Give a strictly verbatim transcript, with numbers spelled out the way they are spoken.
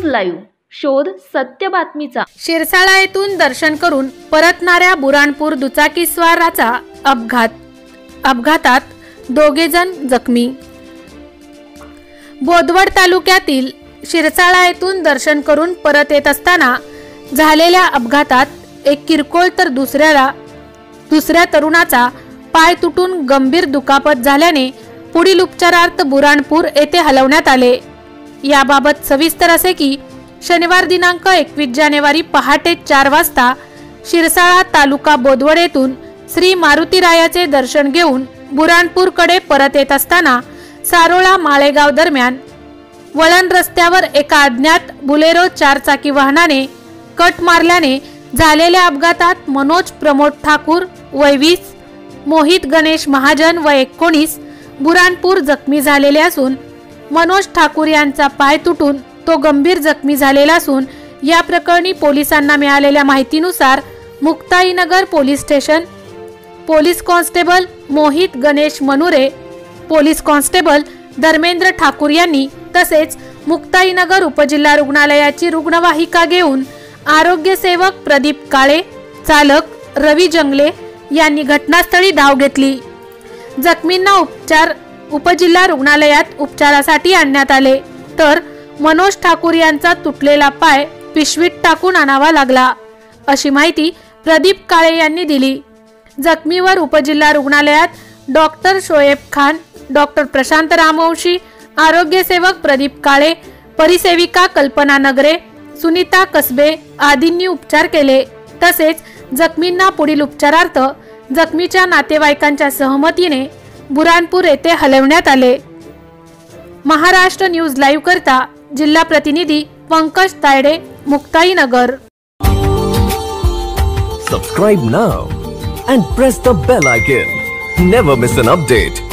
Live, शोध सत्य बातमीचा। शिरसाळा येथून दर्शन करून परतणाऱ्या बुराणपूर दुचाकीस्वाराचा अपघात अपघातात दोघे जण जखमी। बोदवड तालुक्यातील शिरसाळा येथून दर्शन करून परत येत असताना झालेल्या अपघातात एक किरकोळ तर दुसऱ्याला दुसऱ्या तरुणाचा पाय तुटून गंभीर दुखापत झाल्याने पुढील उपचारार्थ बुराणपूर येथे हलवण्यात आले। याबाबत सविस्तर असे की शनिवार दिनांक एकवीस जानेवारी पहाटे चार वाजता शिरसाळा तालुका बोदवड येथून श्री मारुतीरायाचे दर्शन घेऊन बुराणपूरकडे परत येत असताना सारोळा माळेगाव दरम्यान वळण रस्त्यावर एका अज्ञात बुलेरो चारचाकी वाहनाने कट मारल्याने झालेल्या अपघातात मनोज प्रमोद ठाकूर वय वीस, मोहित गणेश महाजन वय एकोणीस बुराणपूर जखमी झालेले असून मनोज ठाकूर यांचा पाय तुटून तो गंभीर जखमी झालेला असून या प्रकरणी पोलिसांना मिळालेल्या माहितीनुसार Muktainagar police station police constable Mohit Ganesh Manure, police constable Dharmendra Thakur यांनी तसेच मुक्ताईनगर उपजिल्हा रुग्णालयाची रुग्णवाहिका घेऊन आरोग्य सेवक प्रदीप काळे, चालक रवी जंगले यांनी घटनास्थळी धाव घेतली। जखमींना उपचार उपजिल्हा रुग्णालयात उपचारासाठी आणण्यात आले तर मनोज ठाकूर यांचा तुटलेला पाय पिशवीत टाकून आणावा लागला अशी माहिती प्रदीप काळे यांनी दिली। जखमीवर उपजिल्हा रुग्णालयात डॉक्टर शोएब खान, डॉक्टर प्रशांत रामवंशी, आरोग्य सेवक प्रदीप काळे, परिसेविका कल्पना नगरे, सुनीता कसबे आदींनी उपचार केले। तसेच जखमींना पुढील उपचारार्थ जखमीच्या नातेवाईकांच्या सहमतीने बुराणपूर येथे हलवण्यात आले। महाराष्ट्र न्यूज लाईव्ह करता जिल्हा प्रतिनिधी Pankaj Tayde, Muktainagar. Subscribe now and press the bell icon. Never miss an update.